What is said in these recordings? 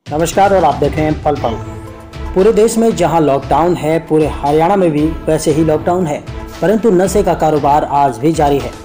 नमस्कार और आप देख रहे हैं पल पल। पूरे देश में जहां लॉकडाउन है, पूरे हरियाणा में भी वैसे ही लॉकडाउन है, परंतु नशे का कारोबार आज भी जारी है।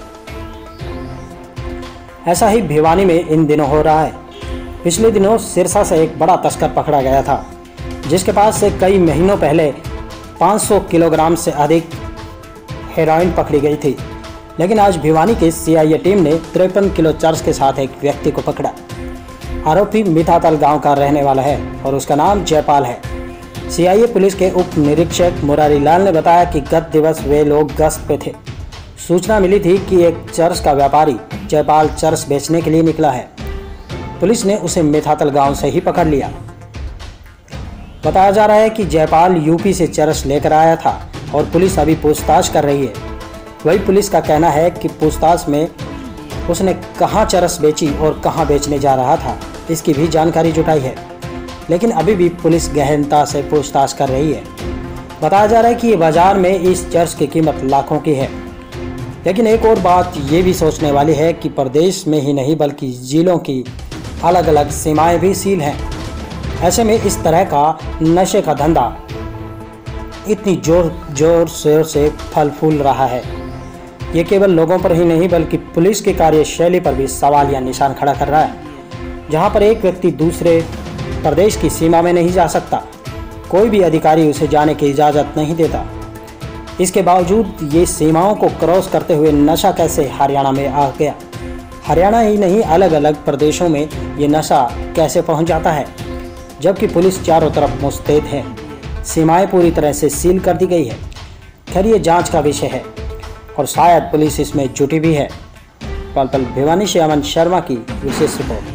ऐसा ही भिवानी में इन दिनों हो रहा है। पिछले दिनों सिरसा से एक बड़ा तस्कर पकड़ा गया था, जिसके पास से कई महीनों पहले 500 किलोग्राम से अधिक हेरोइन पकड़ी गई थी। लेकिन आज भिवानी की सीआईए टीम ने 53 किलो चरस के साथ एक व्यक्ति को पकड़ा। आरोपी मितातल गांव का रहने वाला है और उसका नाम जयपाल है। सीआईए पुलिस के उप निरीक्षक मुरारी लाल ने बताया कि गत दिवस वे लोग गश्त पे थे। सूचना मिली थी कि एक चरस का व्यापारी जयपाल चरस बेचने के लिए निकला है। पुलिस ने उसे मितातल गांव से ही पकड़ लिया। बताया जा रहा है कि जयपाल यूपी से चरस लेकर आया था और पुलिस अभी पूछताछ कर रही है। वही पुलिस का कहना है कि पूछताछ में उसने कहां चरस बेची और कहां बेचने जा रहा था, इसकी भी जानकारी जुटाई है। लेकिन अभी भी पुलिस गहनता से पूछताछ कर रही है। बताया जा रहा है कि ये बाजार में इस चरस की कीमत लाखों की है। लेकिन एक और बात ये भी सोचने वाली है कि प्रदेश में ही नहीं बल्कि जिलों की अलग अलग सीमाएं भी सील हैं। ऐसे में इस तरह का नशे का धंधा इतनी जोर शोर से फल फूल रहा है। ये केवल लोगों पर ही नहीं बल्कि पुलिस की कार्यशैली पर भी सवाल या निशान खड़ा कर रहा है। जहां पर एक व्यक्ति दूसरे प्रदेश की सीमा में नहीं जा सकता, कोई भी अधिकारी उसे जाने की इजाज़त नहीं देता। इसके बावजूद ये सीमाओं को क्रॉस करते हुए नशा कैसे हरियाणा में आ गया। हरियाणा ही नहीं अलग अलग प्रदेशों में ये नशा कैसे पहुंच जाता है, जबकि पुलिस चारों तरफ मुस्तैद है। सीमाएं पूरी तरह से सील कर दी गई है। खैर ये जांच का विषय है और शायद पुलिस इसमें जुटी भी है। पल पल भिवानी से अमन शर्मा की विशेष रिपोर्ट।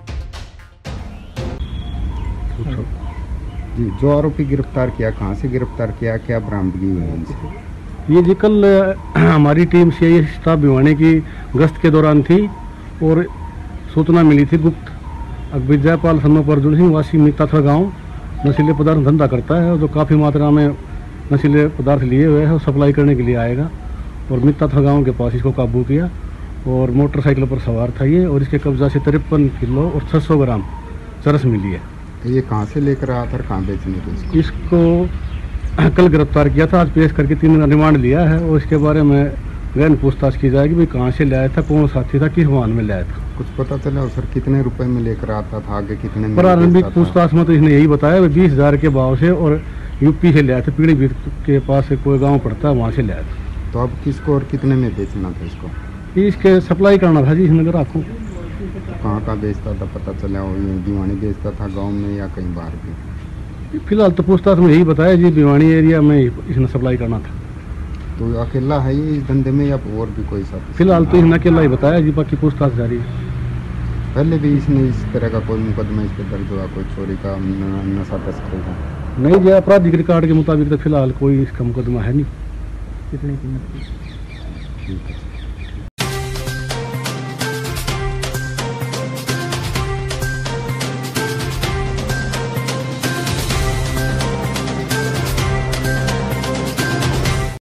जी, जो आरोपी गिरफ्तार किया, कहाँ से गिरफ्तार किया, क्या बरामदगी हुई इनसे? ये जी कल हमारी टीम सीआईए स्टाफ भिवानी की गश्त के दौरान थी और सूचना मिली थी गुप्त अकबर जयपाल सन्नो अर्जुन सिंह वासी मिताथल गाँव नशीले पदार्थ धंधा करता है और जो काफ़ी मात्रा में नशीले पदार्थ लिए हुए हैं और सप्लाई करने के लिए आएगा। और मिताथल गाँव के पास इसको काबू किया और मोटरसाइकिल पर सवार था ये, और इसके कब्जा से 53 किलो और 600 ग्राम चरस मिली है। ये कहाँ से लेकर आया था, कहाँ बेचने को? इसको कल गिरफ्तार किया था, आज पेश करके 3 दिन रिमांड लिया है और इसके बारे में गहन पूछताछ की जाएगी। भाई कहाँ से लाया था, कौन साथी था, किस वाहन में लाया था। कुछ पता चला सर कितने रुपए में लेकर आता था, आगे कितने में? प्रारंभिक पूछताछ में तो इसने यही बताया 20,000 के भाव से और यूपी से लाया था। पीढ़ीभीत के पास से कोई गाँव पड़ता है, वहाँ से लाया था। तो अब किसको और कितने में बेचना था इसको? इसके सप्लाई करना था जी इस नगर आखू। कहाँ का बेचता था पता चला? भिवानी बेचता था गांव में या कहीं बाहर भी? फिलहाल तो पूछताछ में यही बताया जी भिवानी एरिया में इसने सप्लाई करना था। तो अकेला है ये इस धंधे में या और भी कोई साथ? फिलहाल तो इसने अकेला ही बताया जी, बाकी पूछताछ जारी है। पहले भी इसने इस तरह का कोई मुकदमा इस पर दर्ज हुआ, कोई चोरी का, नशा तस्करी का? नहीं जी, आपराधिक रिकॉर्ड के मुताबिक तो फिलहाल कोई इसका मुकदमा है नहीं। कितनी कीमत? ठीक है।